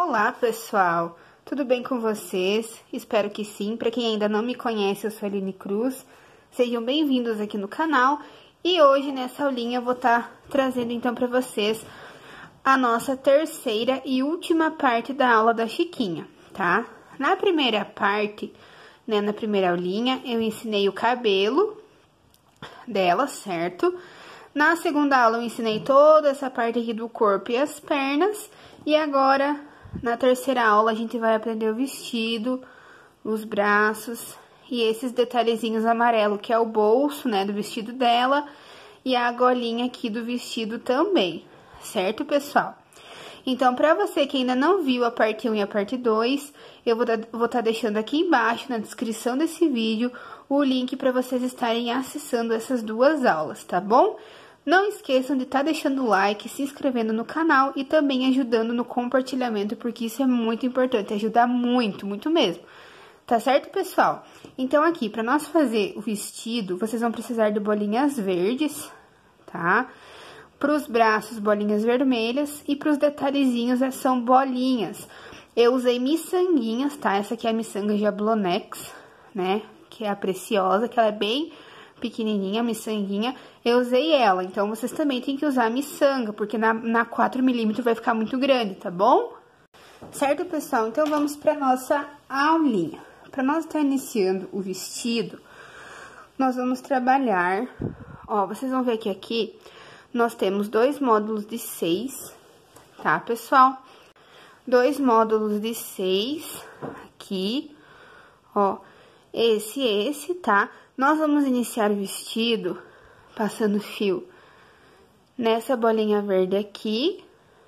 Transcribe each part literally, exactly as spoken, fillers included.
Olá, pessoal! Tudo bem com vocês? Espero que sim. Para quem ainda não me conhece, eu sou a Aline Cruz. Sejam bem-vindos aqui no canal. E hoje, nessa aulinha, eu vou estar trazendo, então, para vocês a nossa terceira e última parte da aula da Chiquinha, tá? Na primeira parte, né, na primeira aulinha, eu ensinei o cabelo dela, certo? Na segunda aula, eu ensinei toda essa parte aqui do corpo e as pernas. E agora, na terceira aula, a gente vai aprender o vestido, os braços e esses detalhezinhos amarelo, que é o bolso, né, do vestido dela, e a golinha aqui do vestido também, certo, pessoal? Então, pra você que ainda não viu a parte um e a parte dois, eu vou estar tá deixando aqui embaixo, na descrição desse vídeo, o link para vocês estarem acessando essas duas aulas, tá bom? Não esqueçam de estar tá deixando o like, se inscrevendo no canal e também ajudando no compartilhamento, porque isso é muito importante, ajuda muito, muito mesmo. Tá certo, pessoal? Então, aqui, para nós fazer o vestido, vocês vão precisar de bolinhas verdes, tá? Para os braços, bolinhas vermelhas, e para os detalhezinhos, são bolinhas. Eu usei miçanguinhas, tá? Essa aqui é a miçanga Jablonex, né? Que é a preciosa, que ela é bem pequenininha, a miçanguinha. Eu usei ela, então vocês também têm que usar a miçanga, porque na, na quatro milímetros vai ficar muito grande, tá bom? Certo, pessoal? Então, vamos para nossa aulinha. Para nós estar iniciando o vestido, nós vamos trabalhar, ó, vocês vão ver que aqui nós temos dois módulos de seis, tá, pessoal? Dois módulos de seis aqui, ó, esse e esse, tá? Nós vamos iniciar o vestido passando fio nessa bolinha verde aqui,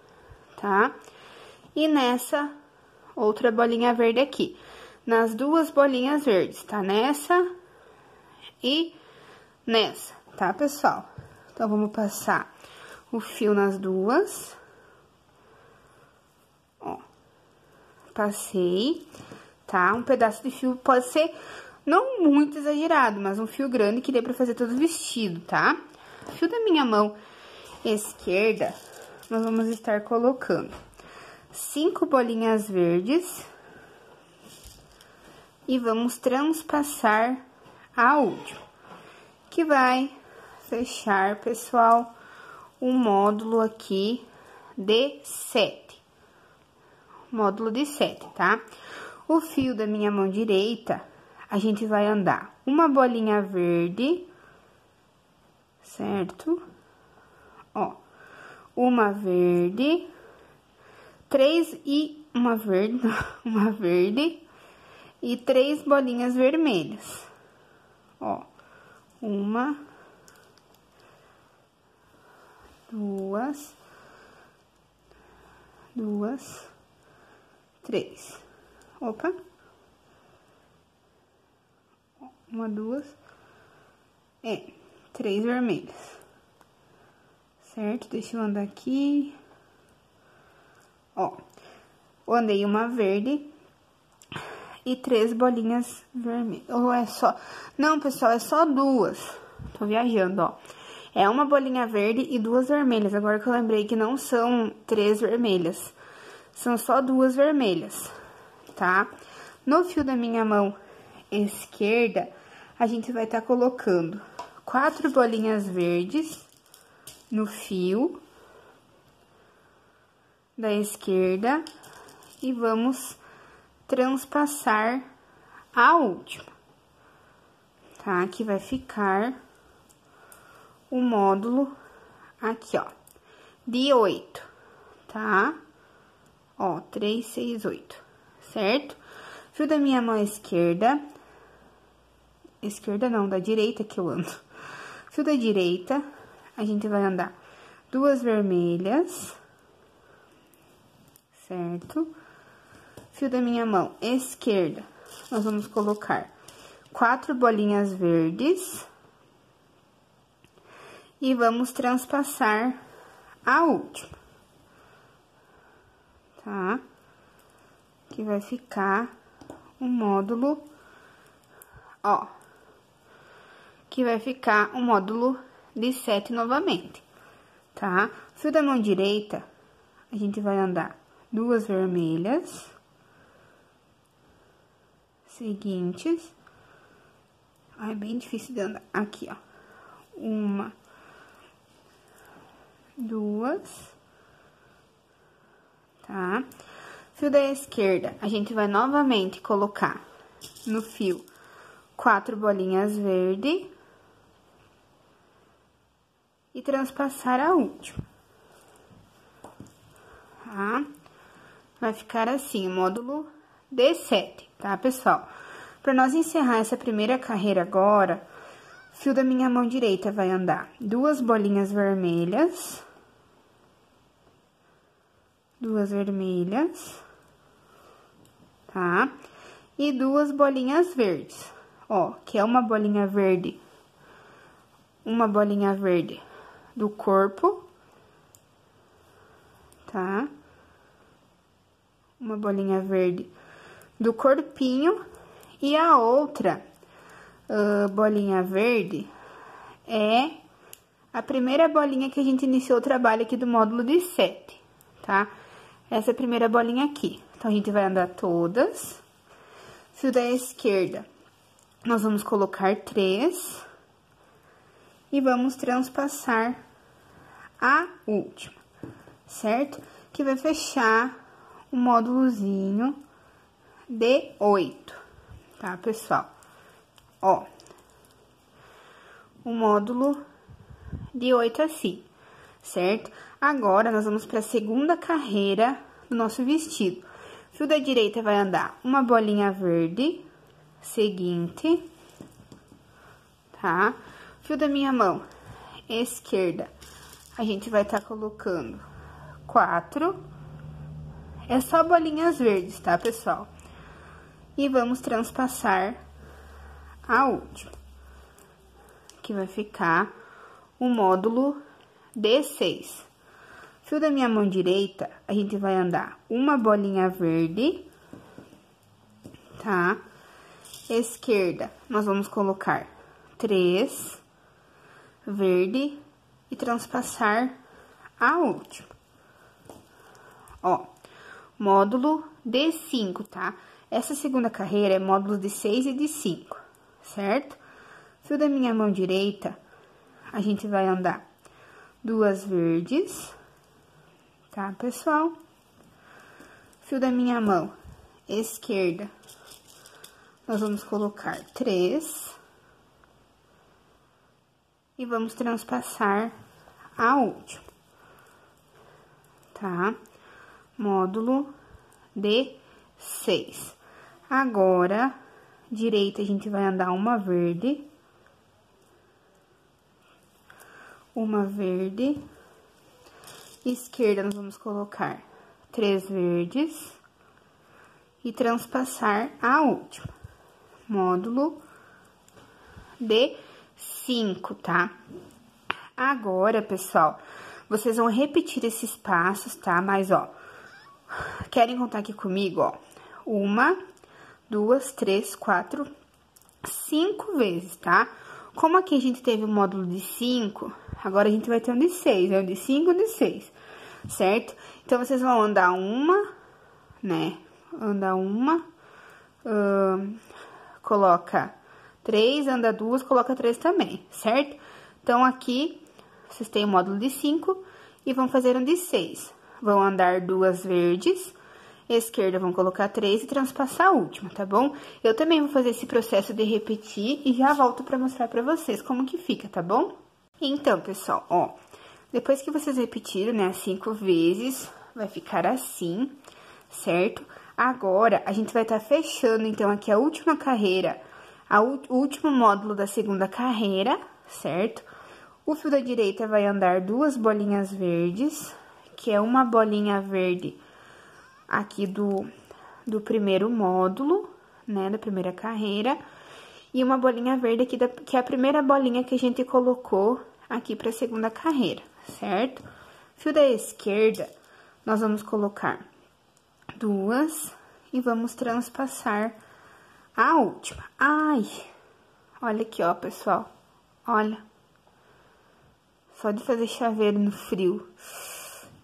tá? E nessa outra bolinha verde aqui. Nas duas bolinhas verdes, tá? Nessa e nessa, tá, pessoal? Então, vamos passar o fio nas duas. Ó, passei, tá? Um pedaço de fio pode ser não muito exagerado, mas um fio grande que dê pra fazer todo o vestido, tá? O fio da minha mão esquerda, nós vamos estar colocando cinco bolinhas verdes e vamos transpassar a última, que vai fechar, pessoal, um módulo aqui de sete. Módulo de sete, tá? O fio da minha mão direita, a gente vai andar uma bolinha verde, certo? Ó, uma verde, três e uma verde, uma verde e três bolinhas vermelhas. Ó, uma, duas, duas, três. Opa. Uma, duas, é, três vermelhas, certo? Deixa eu andar aqui, ó, eu andei uma verde e três bolinhas vermelhas, ou é só, não, pessoal, é só duas, tô viajando, ó, é uma bolinha verde e duas vermelhas, agora que eu lembrei que não são três vermelhas, são só duas vermelhas, tá? No fio da minha mão esquerda, a gente vai estar tá colocando quatro bolinhas verdes no fio da esquerda e vamos transpassar a última, tá? Aqui vai ficar o módulo aqui, ó, de oito, tá? Ó, três, seis, oito, certo? Fio da minha mão esquerda, esquerda não, da direita que eu ando. Fio da direita, a gente vai andar duas vermelhas, certo? Fio da minha mão esquerda, nós vamos colocar quatro bolinhas verdes e vamos transpassar a última, tá? Que vai ficar um módulo, ó, que vai ficar um módulo de sete novamente, tá? Fio da mão direita, a gente vai andar duas vermelhas seguintes. Ai, é bem difícil de andar. Aqui, ó. Uma, duas, tá? Fio da esquerda, a gente vai novamente colocar no fio quatro bolinhas verde e transpassar a última, tá? Vai ficar assim, o módulo D sete, tá, pessoal? Para nós encerrar essa primeira carreira agora, o fio da minha mão direita vai andar duas bolinhas vermelhas, duas vermelhas, tá? E duas bolinhas verdes, ó, que é uma bolinha verde, uma bolinha verde do corpo, tá? Uma bolinha verde do corpinho e a outra uh, bolinha verde é a primeira bolinha que a gente iniciou o trabalho aqui do módulo de sete, tá? Essa é a primeira bolinha aqui. Então, a gente vai andar todas. Fio da esquerda, nós vamos colocar três e vamos transpassar a última, certo? Que vai fechar o módulozinho de oito, tá, pessoal? Ó, o módulo de oito assim, certo? Agora, nós vamos para a segunda carreira do nosso vestido. Fio da direita vai andar uma bolinha verde seguinte, tá? Fio da minha mão esquerda, a gente vai estar tá colocando quatro. É só bolinhas verdes, tá, pessoal? E vamos transpassar a última, que vai ficar o módulo D seis. Fio da minha mão direita, a gente vai andar uma bolinha verde, tá? Esquerda, nós vamos colocar três verde e transpassar a última. Ó, módulo D cinco, tá? Essa segunda carreira é módulos de seis e de cinco, certo? Fio da minha mão direita, a gente vai andar duas verdes, tá, pessoal? Fio da minha mão esquerda, nós vamos colocar três e vamos transpassar a última, tá? Módulo D seis. Agora, direita, a gente vai andar uma verde, uma verde. Esquerda, nós vamos colocar três verdes e transpassar a última. Módulo D cinco, tá? Agora, pessoal, vocês vão repetir esses passos, tá? Mas, ó, querem contar aqui comigo, ó? Uma, duas, três, quatro, cinco vezes, tá? Como aqui a gente teve o módulo de cinco, agora a gente vai ter um de seis, é o de cinco e o de seis, certo? Então, vocês vão andar uma, né? Anda uma, uh, coloca três, anda duas, coloca três também, certo? Então, aqui, vocês têm o módulo de cinco e vão fazer um de seis. Vão andar duas verdes, esquerda vão colocar três e transpassar a última, tá bom? Eu também vou fazer esse processo de repetir e já volto pra mostrar pra vocês como que fica, tá bom? Então, pessoal, ó, depois que vocês repetiram, né, as cinco vezes, vai ficar assim, certo? Agora, a gente vai estar tá fechando, então, aqui a última carreira, a o último módulo da segunda carreira, certo? O fio da direita vai andar duas bolinhas verdes, que é uma bolinha verde aqui do, do primeiro módulo, né, da primeira carreira, e uma bolinha verde aqui, da, que é a primeira bolinha que a gente colocou aqui para a segunda carreira, certo? Fio da esquerda, nós vamos colocar duas e vamos transpassar a última. Ai, olha aqui, ó, pessoal, olha, só de fazer chaveiro no frio,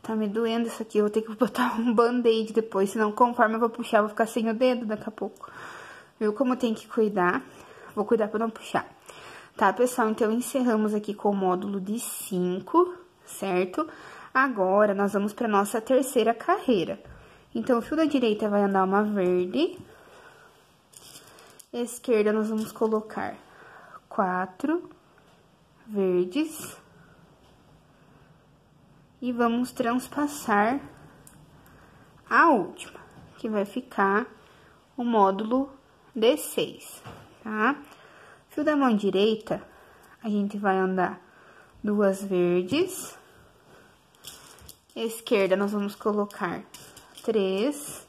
Tá me doendo isso aqui, eu vou ter que botar um band-aid depois, senão conforme eu vou puxar, eu vou ficar sem o dedo daqui a pouco. Viu como tem que cuidar? Vou cuidar pra não puxar. Tá, pessoal? Então, encerramos aqui com o módulo de cinco, certo? Agora, nós vamos pra nossa terceira carreira. Então, o fio da direita vai andar uma verde. Esquerda, nós vamos colocar quatro verdes. E vamos transpassar a última, que vai ficar o módulo de seis, tá? Fio da mão direita, a gente vai andar duas verdes. Esquerda, nós vamos colocar três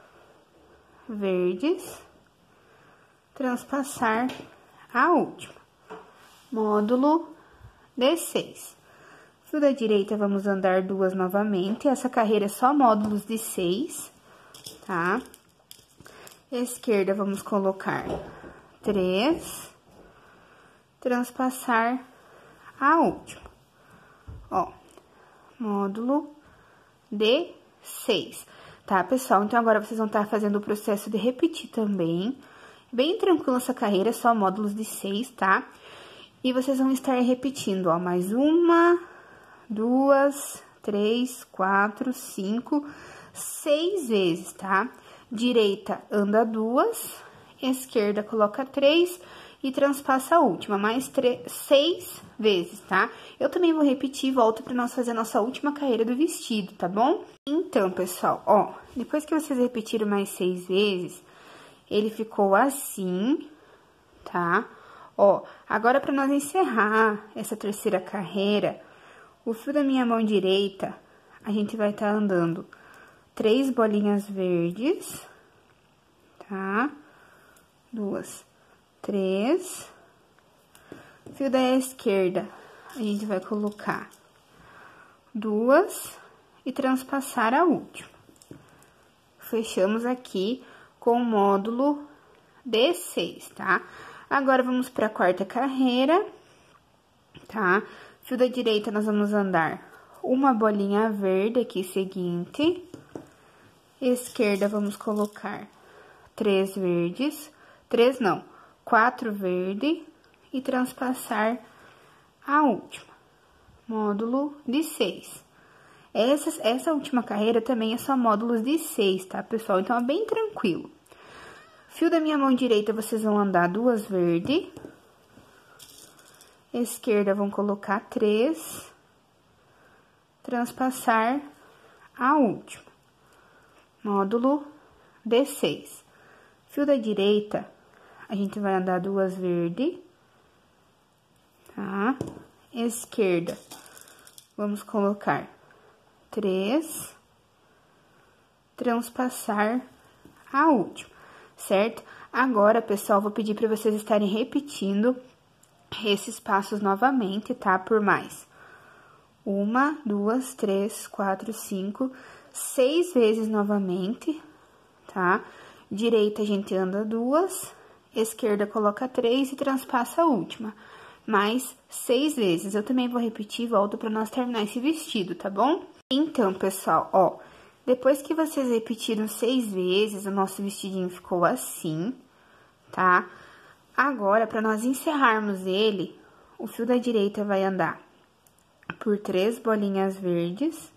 verdes. Transpassar a última, módulo de seis. Fio da direita, vamos andar duas novamente. Essa carreira é só módulos de seis, tá? Esquerda, vamos colocar três. Transpassar a última. Ó, módulo de seis, tá, pessoal? Então, agora vocês vão estar fazendo o processo de repetir também. Bem tranquilo essa carreira, só módulos de seis, tá? E vocês vão estar repetindo, ó, mais uma, duas, três, quatro, cinco, seis vezes, tá? Direita anda duas, esquerda coloca três e transpassa a última, mais três, seis vezes, tá? Eu também vou repetir e volto pra nós fazer a nossa última carreira do vestido, tá bom? Então, pessoal, ó, depois que vocês repetiram mais seis vezes, ele ficou assim, tá? Ó, agora pra nós encerrar essa terceira carreira, o fio da minha mão direita, a gente vai estar andando três bolinhas verdes, tá? Duas, três. Fio da esquerda, a gente vai colocar duas e transpassar a última. Fechamos aqui com o módulo de seis, tá? Agora, vamos para a quarta carreira, tá? Fio da direita, nós vamos andar uma bolinha verde aqui, seguinte. Esquerda, vamos colocar três verdes, três não, quatro verde e transpassar a última, módulo de seis. Essa, essa última carreira também é só módulos de seis, tá, pessoal? Então, é bem tranquilo. Fio da minha mão direita, vocês vão andar duas verdes. Esquerda, vão colocar três. Transpassar a última. Módulo de seis. Fio da direita, a gente vai andar duas verdes. Tá? Esquerda, vamos colocar três. Transpassar a última. Certo? Agora, pessoal, vou pedir para vocês estarem repetindo esses passos novamente, tá? Por mais uma, duas, três, quatro, cinco, seis vezes novamente, tá? Direita, a gente anda duas, esquerda coloca três e transpassa a última, mais seis vezes. Eu também vou repetir e volto para nós terminar esse vestido, tá bom? Então, pessoal, ó, depois que vocês repetiram seis vezes, o nosso vestidinho ficou assim, tá? Agora, para nós encerrarmos ele, o fio da direita vai andar por três bolinhas verdes,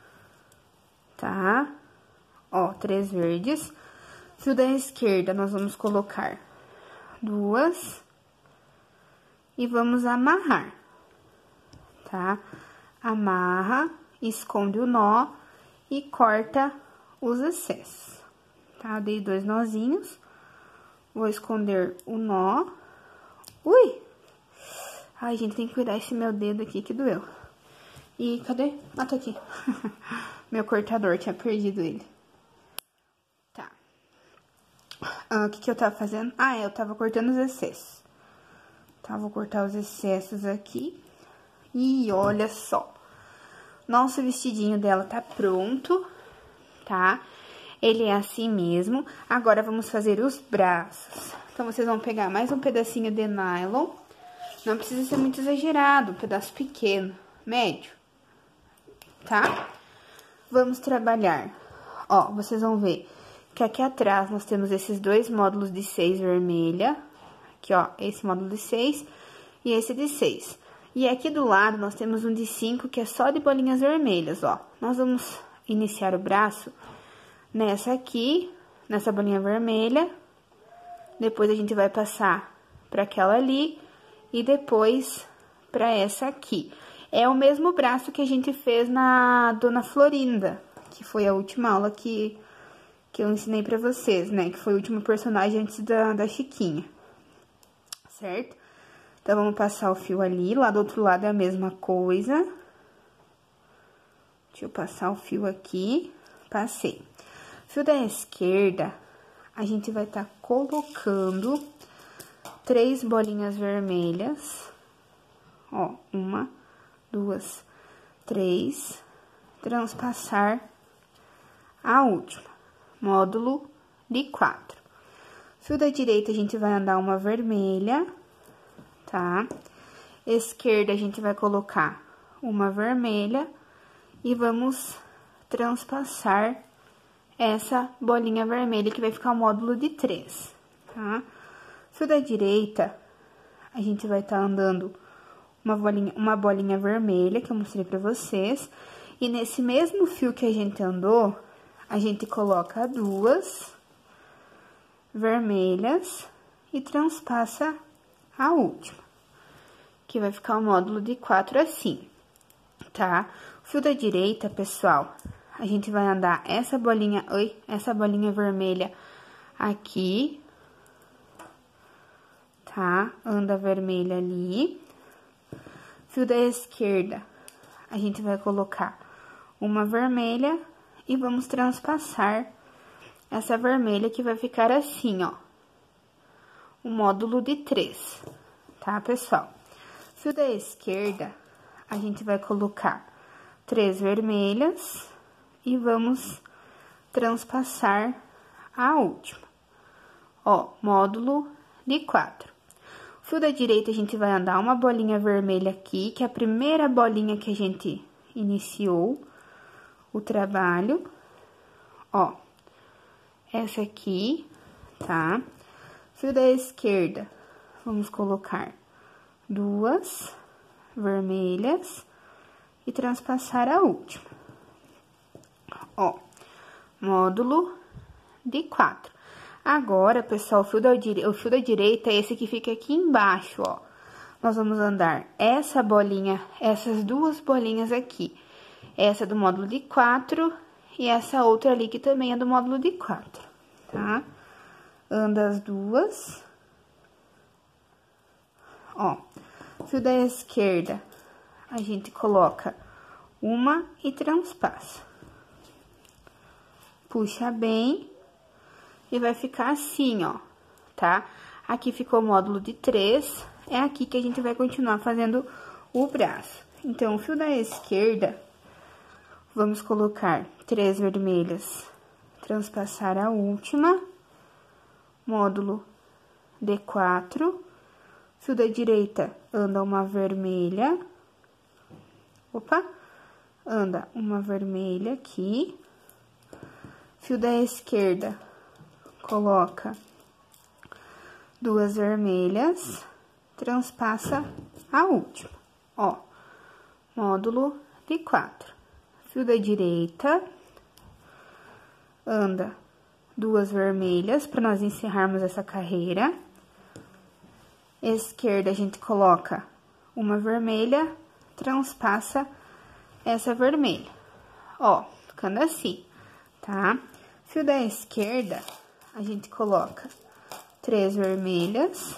tá? Ó, três verdes. Fio da esquerda, nós vamos colocar duas e vamos amarrar, tá? Amarra, esconde o nó e corta os excessos, tá? Dei dois nozinhos, vou esconder o nó. Ui! Ai, gente, tem que cuidar esse meu dedo aqui que doeu. E cadê? Ah, tá aqui. Meu cortador, tinha perdido ele. Tá. Ah, o que que eu tava fazendo? Ah, eu tava cortando os excessos. Tá, vou cortar os excessos aqui. E olha só. Nosso vestidinho dela tá pronto, tá? Ele é assim mesmo. Agora, vamos fazer os braços. Então, vocês vão pegar mais um pedacinho de nylon. Não precisa ser muito exagerado, um pedaço pequeno, médio, tá? vamos trabalhar. Ó, vocês vão ver que aqui atrás nós temos esses dois módulos de seis vermelha. Aqui, ó, esse módulo de seis e esse de seis. E aqui do lado nós temos um de cinco que é só de bolinhas vermelhas, ó. Nós vamos iniciar o braço nessa aqui, nessa bolinha vermelha. Depois a gente vai passar para aquela ali e depois para essa aqui. É o mesmo braço que a gente fez na Dona Florinda, que foi a última aula que, que eu ensinei pra vocês, né? Que foi o último personagem antes da, da Chiquinha, certo? Então, vamos passar o fio ali, lá do outro lado é a mesma coisa. Deixa eu passar o fio aqui, passei. Fio da esquerda, a gente vai estar tá colocando três bolinhas vermelhas, ó, uma, duas, três, transpassar a última, módulo de quatro. Fio da direita, a gente vai andar uma vermelha, tá? Esquerda, a gente vai colocar uma vermelha e vamos transpassar essa bolinha vermelha, que vai ficar o módulo de três, tá? Fio da direita, a gente vai estar tá andando uma bolinha, uma bolinha vermelha, que eu mostrei pra vocês. E nesse mesmo fio que a gente andou, a gente coloca duas vermelhas e transpassa a última, que vai ficar o módulo de quatro assim, tá? O fio da direita, pessoal, a gente vai andar essa bolinha, oi, essa bolinha vermelha aqui, tá? Anda vermelha ali. Fio da esquerda, a gente vai colocar uma vermelha e vamos transpassar essa vermelha, que vai ficar assim, ó, o módulo de três, tá, pessoal? Fio da esquerda, a gente vai colocar três vermelhas e vamos transpassar a última, ó, módulo de quatro. Fio da direita, a gente vai andar uma bolinha vermelha aqui, que é a primeira bolinha que a gente iniciou o trabalho, ó, essa aqui, tá? Fio da esquerda, vamos colocar duas vermelhas e transpassar a última, ó, módulo de quatro. Agora, pessoal, o fio, da, o fio da direita é esse que fica aqui embaixo, ó. Nós vamos andar essa bolinha, essas duas bolinhas aqui. Essa do módulo de quatro e essa outra ali que também é do módulo de quatro, tá? Anda as duas. Ó, fio da esquerda, a gente coloca uma e transpassa. Puxa bem. E vai ficar assim, ó, tá? Aqui ficou o módulo de três, é aqui que a gente vai continuar fazendo o braço. Então, o fio da esquerda, vamos colocar três vermelhas, transpassar a última, módulo de quatro. Fio da direita, anda uma vermelha, opa, anda uma vermelha aqui. Fio da esquerda, coloca duas vermelhas, transpassa a última, ó, módulo de quatro. Fio da direita, anda duas vermelhas, para nós encerrarmos essa carreira. Esquerda, a gente coloca uma vermelha, transpassa essa vermelha, ó, ficando assim, tá? Fio da esquerda, a gente coloca três vermelhas,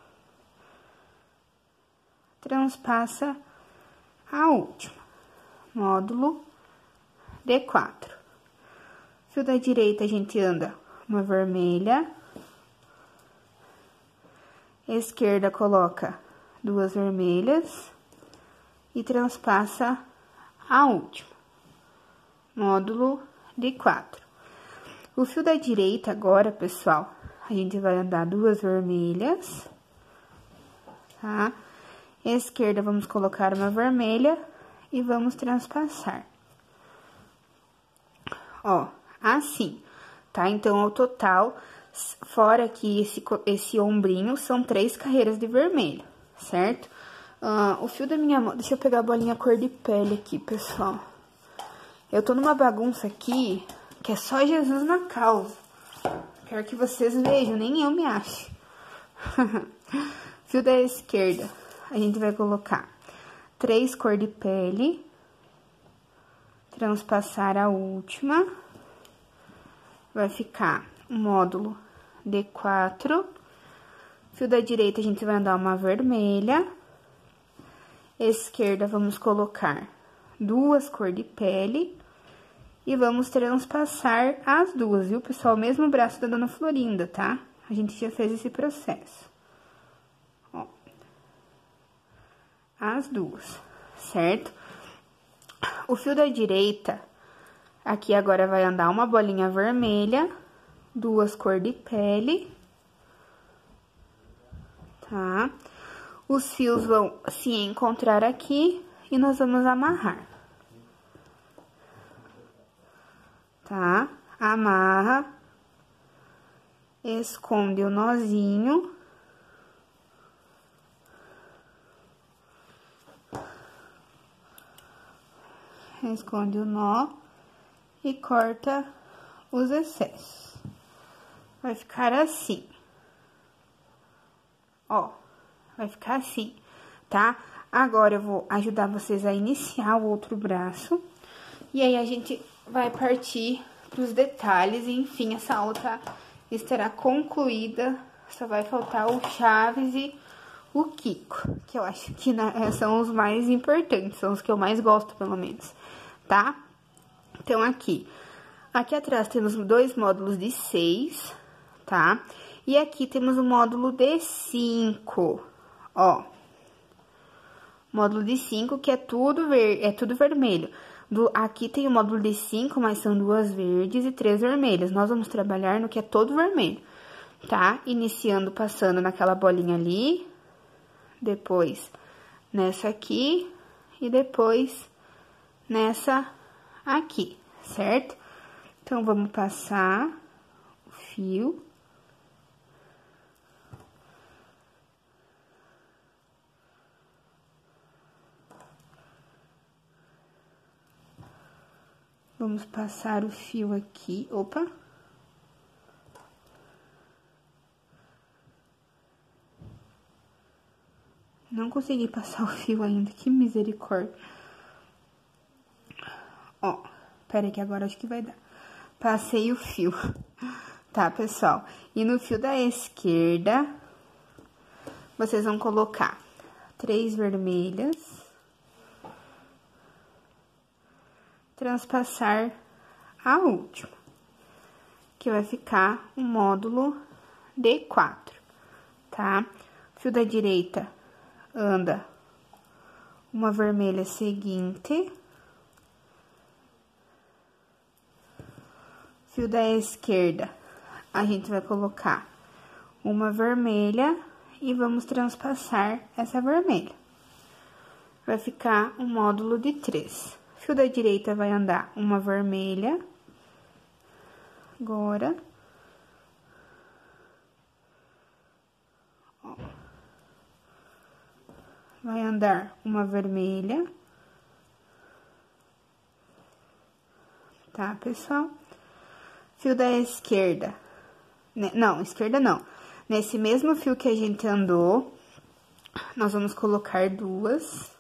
transpassa a última, módulo de quatro. Fio da direita, a gente anda uma vermelha, esquerda coloca duas vermelhas e transpassa a última, módulo de quatro. O fio da direita agora, pessoal, a gente vai andar duas vermelhas, tá? Esquerda, vamos colocar uma vermelha e vamos transpassar. ó, assim, tá? Então, ao total, fora aqui esse, esse ombrinho, são três carreiras de vermelho, certo? Uh, o fio da minha mão, deixa eu pegar a bolinha cor de pele aqui, pessoal. Eu tô numa bagunça aqui, que é só Jesus na causa. Quero que vocês vejam, nem eu me acho. Fio da esquerda, a gente vai colocar três cor de pele, transpassar a última, vai ficar um módulo D quatro, fio da direita a gente vai andar uma vermelha, esquerda vamos colocar duas cor de pele e vamos transpassar as duas, viu, pessoal? O mesmo braço da Dona Florinda, tá? A gente já fez esse processo. Ó. As duas, certo? O fio da direita, aqui agora vai andar uma bolinha vermelha, duas cor de pele, tá? Os fios vão se encontrar aqui e nós vamos amarrar. Tá? Amarra, esconde o nozinho. Esconde o nó e corta os excessos. Vai ficar assim. Ó, vai ficar assim, tá? Agora, eu vou ajudar vocês a iniciar o outro braço. E aí, a gente vai partir pros detalhes. E, enfim, essa outra estará concluída. Só vai faltar o Chaves e o Kiko, que eu acho que né, são os mais importantes, são os que eu mais gosto, pelo menos, tá? Então, aqui, aqui atrás temos dois módulos de seis, tá? E aqui temos o módulo de cinco, ó. Módulo de cinco, que é tudo, ver, é tudo vermelho. Do, aqui tem o módulo de cinco, mas são duas verdes e três vermelhas. Nós vamos trabalhar no que é todo vermelho, tá? Iniciando, passando naquela bolinha ali, depois nessa aqui e depois nessa aqui, certo? Então, vamos passar o fio. Vamos passar o fio aqui, opa. Não consegui passar o fio ainda, que misericórdia. Ó, pera que agora acho que vai dar. Passei o fio, tá, pessoal? E no fio da esquerda, vocês vão colocar três vermelhas. Transpassar a última, que vai ficar um módulo D quatro, tá? Fio da direita anda uma vermelha seguinte, fio da esquerda a gente vai colocar uma vermelha e vamos transpassar essa vermelha, vai ficar um módulo de três. Fio da direita vai andar uma vermelha, agora, ó, vai andar uma vermelha, tá, pessoal? Fio da esquerda, não, esquerda não, nesse mesmo fio que a gente andou, nós vamos colocar duas.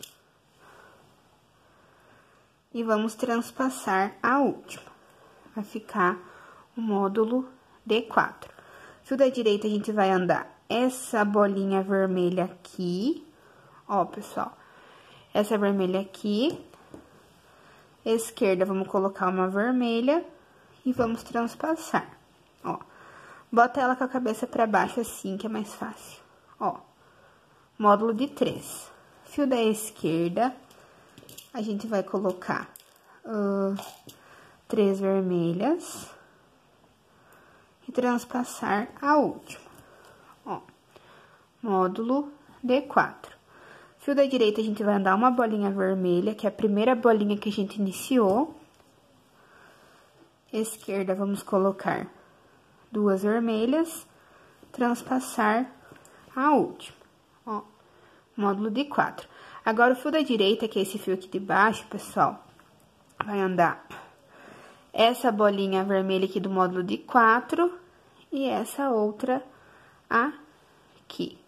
E vamos transpassar a última. Vai ficar o módulo D quatro. Fio da direita, a gente vai andar essa bolinha vermelha aqui. Ó, pessoal. Essa vermelha aqui. Esquerda, vamos colocar uma vermelha. E vamos transpassar. Ó. Bota ela com a cabeça pra baixo assim, que é mais fácil. Ó. Módulo de três. Fio da esquerda. A gente vai colocar uh, três vermelhas e transpassar a última, ó, módulo D quatro. Fio da direita, a gente vai andar uma bolinha vermelha, que é a primeira bolinha que a gente iniciou, esquerda, vamos colocar duas vermelhas, transpassar a última, ó, módulo de quatro. Agora, o fio da direita, que é esse fio aqui de baixo, pessoal, vai andar essa bolinha vermelha aqui do módulo de quatro e essa outra aqui,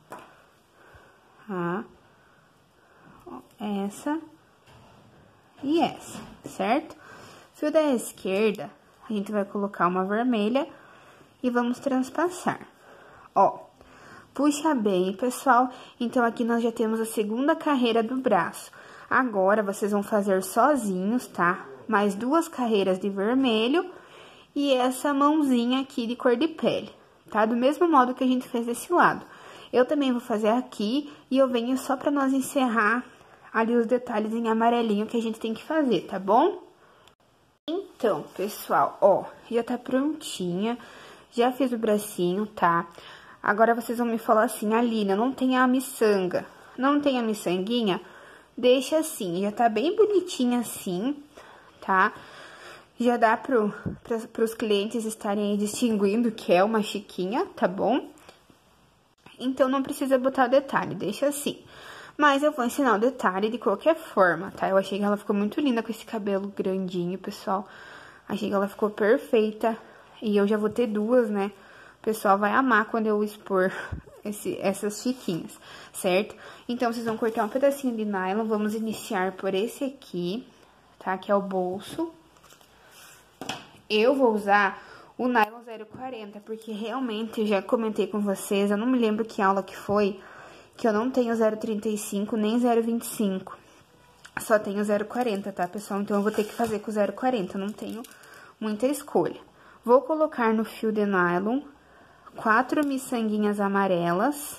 tá? Ó, essa e essa, certo? Fio da esquerda, a gente vai colocar uma vermelha e vamos transpassar. Ó, puxa bem, pessoal. Então, aqui nós já temos a segunda carreira do braço. Agora, vocês vão fazer sozinhos, tá? Mais duas carreiras de vermelho e essa mãozinha aqui de cor de pele, tá? Do mesmo modo que a gente fez desse lado. Eu também vou fazer aqui e eu venho só pra nós encerrar ali os detalhes em amarelinho que a gente tem que fazer, tá bom? Então, pessoal, ó, já tá prontinha, já fiz o bracinho, tá? Agora, vocês vão me falar assim, Aline, não tem a miçanga, não tem a miçanguinha? Deixa assim, já tá bem bonitinha assim, tá? Já dá pro, pra, pros clientes estarem aí distinguindo que é uma chiquinha, tá bom? Então, não precisa botar o detalhe, deixa assim. Mas eu vou ensinar o detalhe de qualquer forma, tá? Eu achei que ela ficou muito linda com esse cabelo grandinho, pessoal. Achei que ela ficou perfeita. E eu já vou ter duas, né? O pessoal vai amar quando eu expor esse, essas chiquinhas, certo? Então, vocês vão cortar um pedacinho de nylon. Vamos iniciar por esse aqui, tá? Que é o bolso. Eu vou usar o nylon zero quarenta, porque realmente eu já comentei com vocês, eu não me lembro que aula que foi, que eu não tenho zero trinta e cinco nem zero vinte e cinco. Só tenho zero quarenta, tá, pessoal? Então, eu vou ter que fazer com zero quarenta, não tenho muita escolha. Vou colocar no fio de nylon quatro miçanguinhas amarelas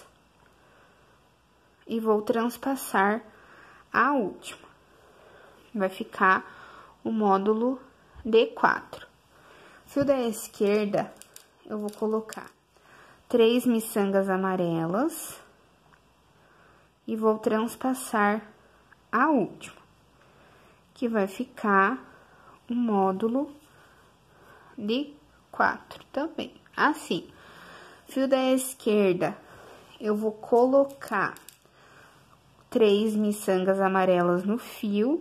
e vou transpassar a última. Vai ficar o módulo de quatro. Fio da esquerda, eu vou colocar três miçangas amarelas e vou transpassar a última, que vai ficar o módulo de quatro também, assim. Fio da esquerda, eu vou colocar três miçangas amarelas no fio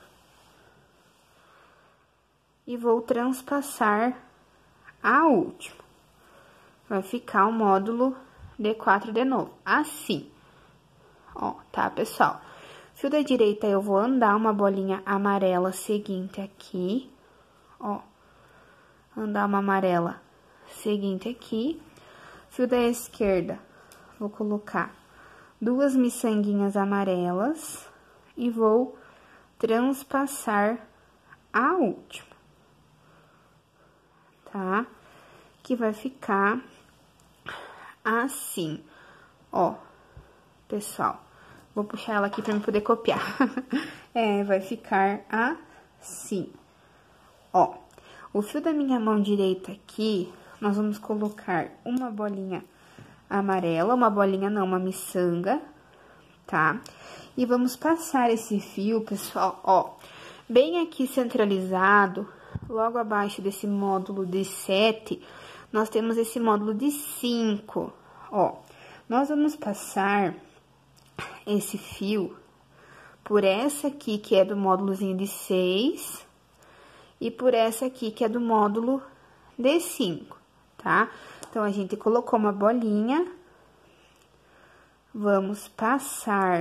e vou transpassar a última. Vai ficar o módulo de quatro de novo, assim. Ó, tá, pessoal? Fio da direita, eu vou andar uma bolinha amarela seguinte aqui, ó. Andar uma amarela seguinte aqui. Fio da esquerda, vou colocar duas miçanguinhas amarelas e vou transpassar a última, tá? Que vai ficar assim, ó, pessoal. Vou puxar ela aqui pra eu poder copiar. É, vai ficar assim, ó. O fio da minha mão direita aqui, nós vamos colocar uma bolinha amarela, uma bolinha não, uma miçanga, tá? E vamos passar esse fio, pessoal, ó, bem aqui centralizado, logo abaixo desse módulo de sete, nós temos esse módulo de cinco, ó. Nós vamos passar esse fio por essa aqui, que é do módulozinho de seis, e por essa aqui, que é do módulo de cinco, tá? Então, a gente colocou uma bolinha, vamos passar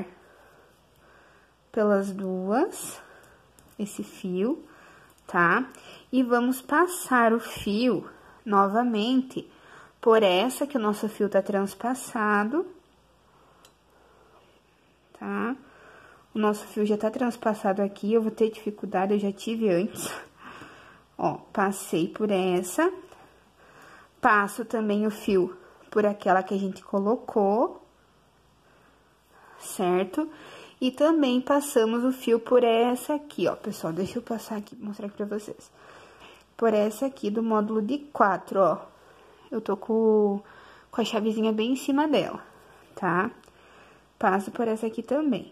pelas duas, esse fio, tá? E vamos passar o fio novamente por essa, que o nosso fio tá transpassado, tá? O nosso fio já tá transpassado aqui, eu vou ter dificuldade, eu já tive antes. Ó, passei por essa, passo também o fio por aquela que a gente colocou, certo? E também passamos o fio por essa aqui, ó, pessoal, deixa eu passar aqui, mostrar aqui pra vocês. Por essa aqui do módulo de quatro, ó, eu tô com, com a chavezinha bem em cima dela, tá? Passo por essa aqui também.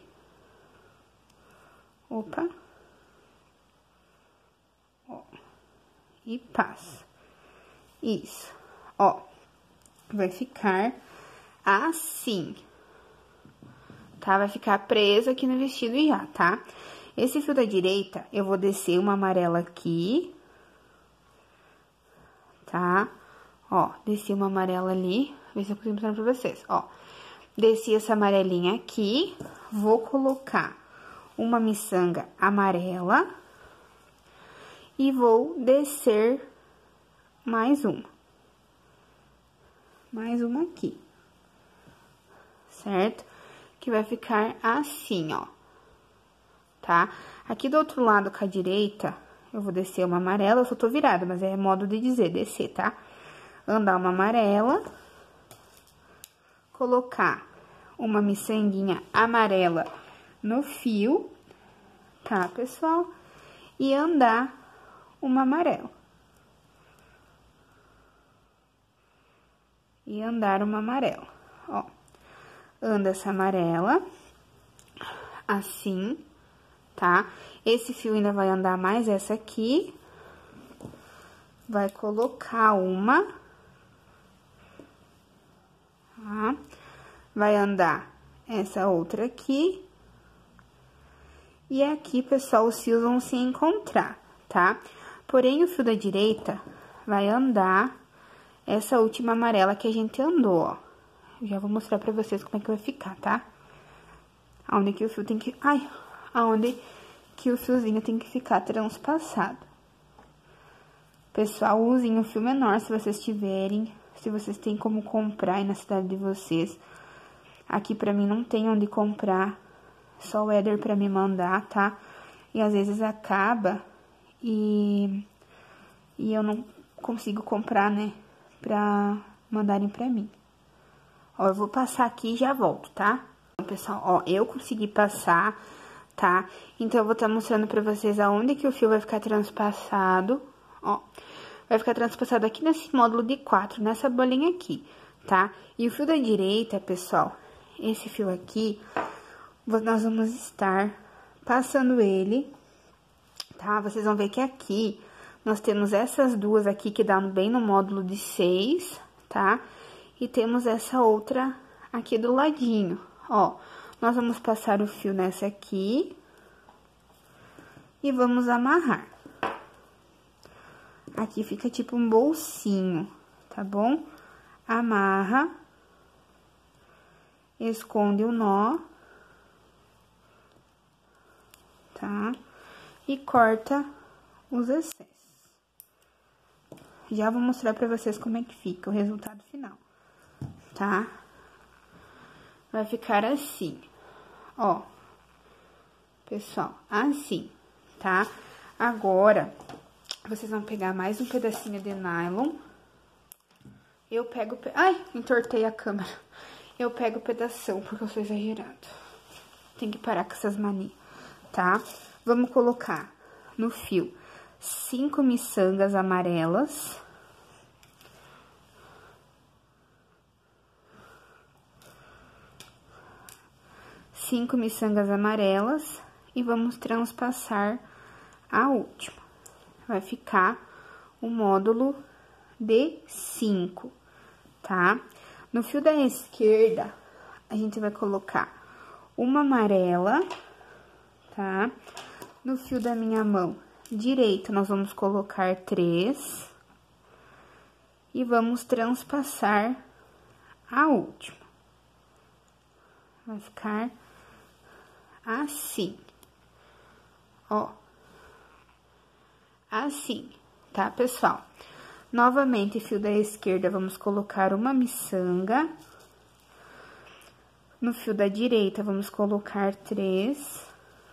Opa. Ó. e passa. Isso, ó, vai ficar assim, tá? Vai ficar preso aqui no vestido já, tá? Esse fio da direita, eu vou descer uma amarela aqui, tá? Ó, desci uma amarela ali, ver se eu consigo mostrar pra vocês, ó. Desci essa amarelinha aqui, vou colocar uma miçanga amarela e vou descer mais uma. Mais uma aqui, certo? Que vai ficar assim, ó, tá? Aqui do outro lado, com a direita, eu vou descer uma amarela, eu só tô virada, mas é modo de dizer, descer, tá? Andar uma amarela, colocar uma miçanguinha amarela no fio, tá, pessoal? E andar uma amarela. E andar uma amarela, ó. Anda essa amarela, assim, tá? Esse fio ainda vai andar mais essa aqui. Vai colocar uma, tá? Vai andar essa outra aqui. E aqui, pessoal, os fios vão se encontrar, tá? Porém, o fio da direita vai andar essa última amarela que a gente andou, ó. Já vou mostrar pra vocês como é que vai ficar, tá? Aonde que o fio tem que... Ai! Aonde que o fiozinho tem que ficar transpassado. Pessoal, usem um fio menor se vocês tiverem, se vocês têm como comprar aí na cidade de vocês. Aqui pra mim não tem onde comprar, só o Éder pra me mandar, tá? E às vezes acaba e, e eu não consigo comprar, né, pra mandarem pra mim. Ó, eu vou passar aqui e já volto, tá? Pessoal, ó, eu consegui passar, tá? Então, eu vou estar mostrando pra vocês aonde que o fio vai ficar transpassado, ó. Vai ficar transpassado aqui nesse módulo de quatro, nessa bolinha aqui, tá? E o fio da direita, pessoal, esse fio aqui, nós vamos estar passando ele, tá? Vocês vão ver que aqui nós temos essas duas aqui que dão bem no módulo de seis, tá? E temos essa outra aqui do ladinho, ó. Nós vamos passar o fio nessa aqui e vamos amarrar. Aqui fica tipo um bolsinho, tá bom? Amarra, esconde o nó, tá? E corta os excessos. Já vou mostrar pra vocês como é que fica o resultado final, tá? Vai ficar assim, ó. Pessoal, assim, tá? Agora, vocês vão pegar mais um pedacinho de nylon. Eu pego... Ai, entortei a câmera. Eu pego o pedação, porque eu sou exagerado. Tem que parar com essas manias, tá? Vamos colocar no fio cinco miçangas amarelas. Cinco miçangas amarelas e vamos transpassar a última. Vai ficar o módulo de cinco, tá? No fio da esquerda, a gente vai colocar uma amarela, tá? No fio da minha mão direita, nós vamos colocar três. E vamos transpassar a última. Vai ficar assim, ó. Assim, tá, pessoal? Novamente, fio da esquerda, vamos colocar uma miçanga. No fio da direita, vamos colocar três.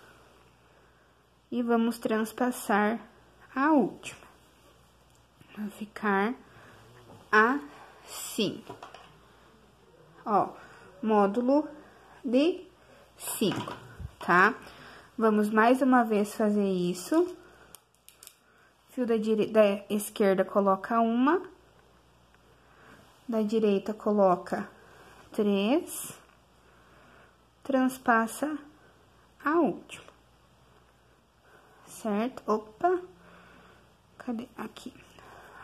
E vamos transpassar a última. Vai ficar assim. Ó, módulo de cinco, tá? Vamos mais uma vez fazer isso. Fio da, direita, da esquerda coloca uma, da direita coloca três, transpassa a última, certo? Opa, cadê? Aqui.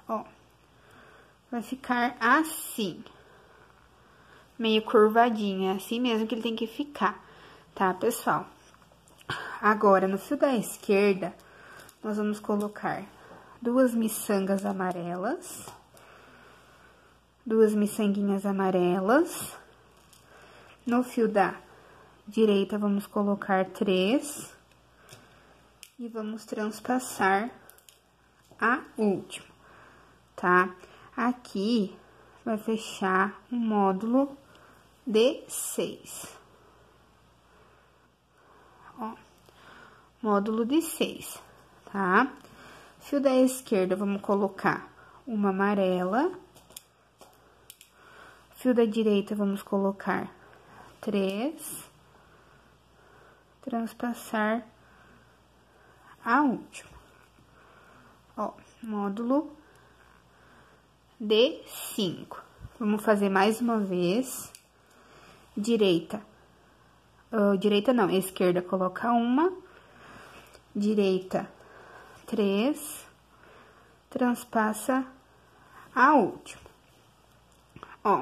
ó. Vai ficar assim. Meio curvadinho, é assim mesmo que ele tem que ficar, tá, pessoal? Agora, no fio da esquerda, nós vamos colocar duas miçangas amarelas. Duas miçanguinhas amarelas. No fio da direita, vamos colocar três. E vamos transpassar a última, tá? Aqui vai fechar um módulo de seis. Ó, módulo de seis, tá? Fio da esquerda, vamos colocar uma amarela. Fio da direita, vamos colocar três. Transpassar a última. Ó, módulo de cinco. Vamos fazer mais uma vez. Direita. Uh, direita não, esquerda coloca uma. Direita, três. Transpassa a última. Ó.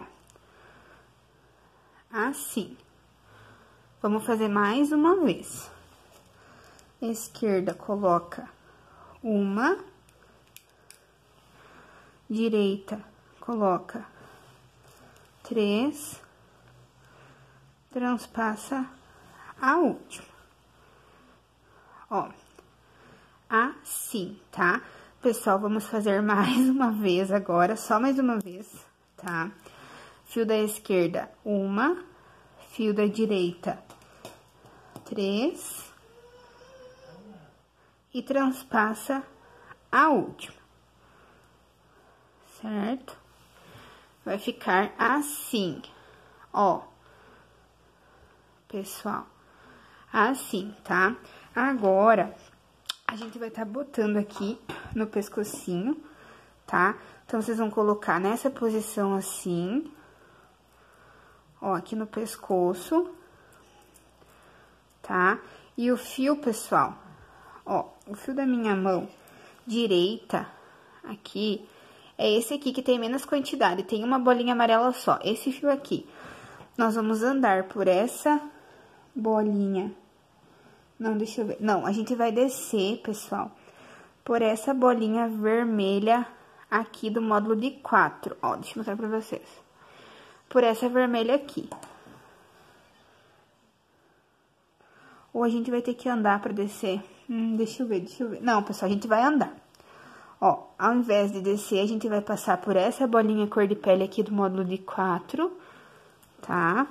Assim. Vamos fazer mais uma vez. Esquerda coloca uma. Direita coloca três. Transpassa a última. Ó. Assim, tá? Pessoal, vamos fazer mais uma vez agora, só mais uma vez, tá? Fio da esquerda, uma. Fio da direita, três. E transpassa a última. Certo? Vai ficar assim, ó. Pessoal, assim, tá? Agora, a gente vai tá botando aqui no pescocinho, tá? Então, vocês vão colocar nessa posição assim, ó, aqui no pescoço, tá? E o fio, pessoal, ó, o fio da minha mão direita, aqui, é esse aqui que tem menos quantidade, tem uma bolinha amarela só, esse fio aqui. Nós vamos andar por essa bolinha. Não, deixa eu ver. Não, a gente vai descer, pessoal, por essa bolinha vermelha aqui do módulo de quatro. Ó, deixa eu mostrar pra vocês. Por essa vermelha aqui. Ou a gente vai ter que andar pra descer. Hum, deixa eu ver, deixa eu ver. Não, pessoal, a gente vai andar. Ó, ao invés de descer, a gente vai passar por essa bolinha cor de pele aqui do módulo de quatro, tá?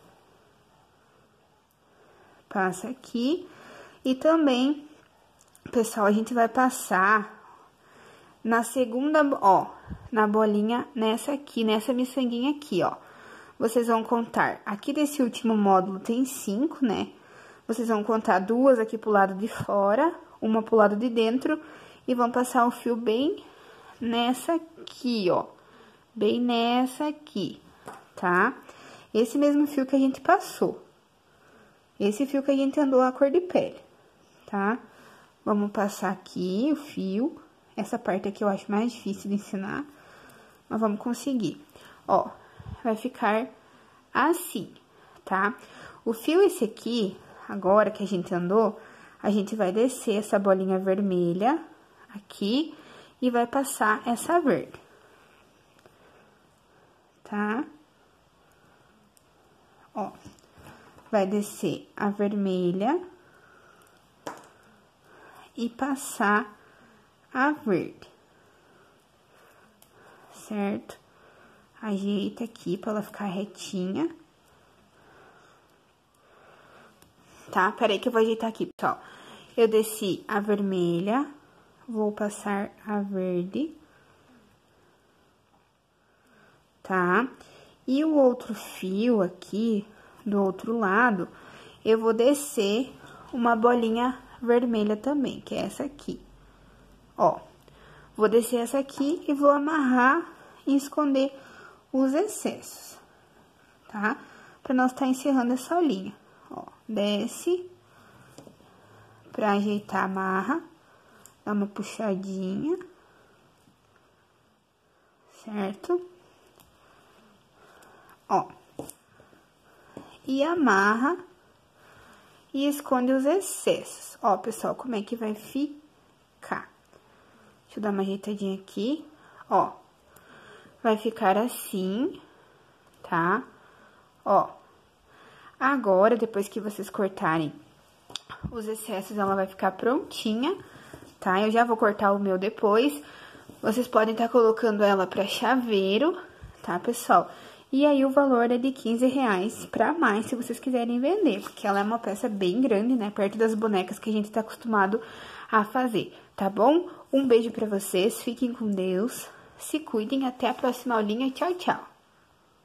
Passa aqui. E também, pessoal, a gente vai passar na segunda, ó, na bolinha, nessa aqui, nessa miçanguinha aqui, ó. Vocês vão contar, aqui desse último módulo tem cinco, né? Vocês vão contar duas aqui pro lado de fora, uma pro lado de dentro, e vão passar o fio bem nessa aqui, ó. Bem nessa aqui, tá? Esse mesmo fio que a gente passou. Esse fio que a gente andou a cor de pele, tá? Vamos passar aqui o fio. Essa parte aqui eu acho mais difícil de ensinar, mas vamos conseguir. Ó, vai ficar assim, tá? O fio esse aqui, agora que a gente andou, a gente vai descer essa bolinha vermelha aqui e vai passar essa verde, tá? Ó, vai descer a vermelha e passar a verde, certo? Ajeita aqui pra ela ficar retinha. Tá? Peraí que eu vou ajeitar aqui, pessoal. Eu desci a vermelha, vou passar a verde, tá? E o outro fio aqui, do outro lado, eu vou descer uma bolinha vermelha também, que é essa aqui. Ó, vou descer essa aqui e vou amarrar e esconder os excessos, tá? Pra nós tá encerrando essa linha. Ó, desce pra ajeitar a amarra, dá uma puxadinha. certo? Ó. E amarra e esconde os excessos. Ó, pessoal, como é que vai ficar. Deixa eu dar uma ajeitadinha aqui, ó. Vai ficar assim, tá? Ó. Agora, depois que vocês cortarem os excessos, ela vai ficar prontinha, tá? Eu já vou cortar o meu depois. Vocês podem estar colocando ela pra chaveiro, tá, pessoal? E aí, o valor é de quinze reais pra mais, se vocês quiserem vender. Porque ela é uma peça bem grande, né? Perto das bonecas que a gente tá acostumado a fazer, tá bom? Um beijo pra vocês, fiquem com Deus, se cuidem, até a próxima aulinha, tchau, tchau!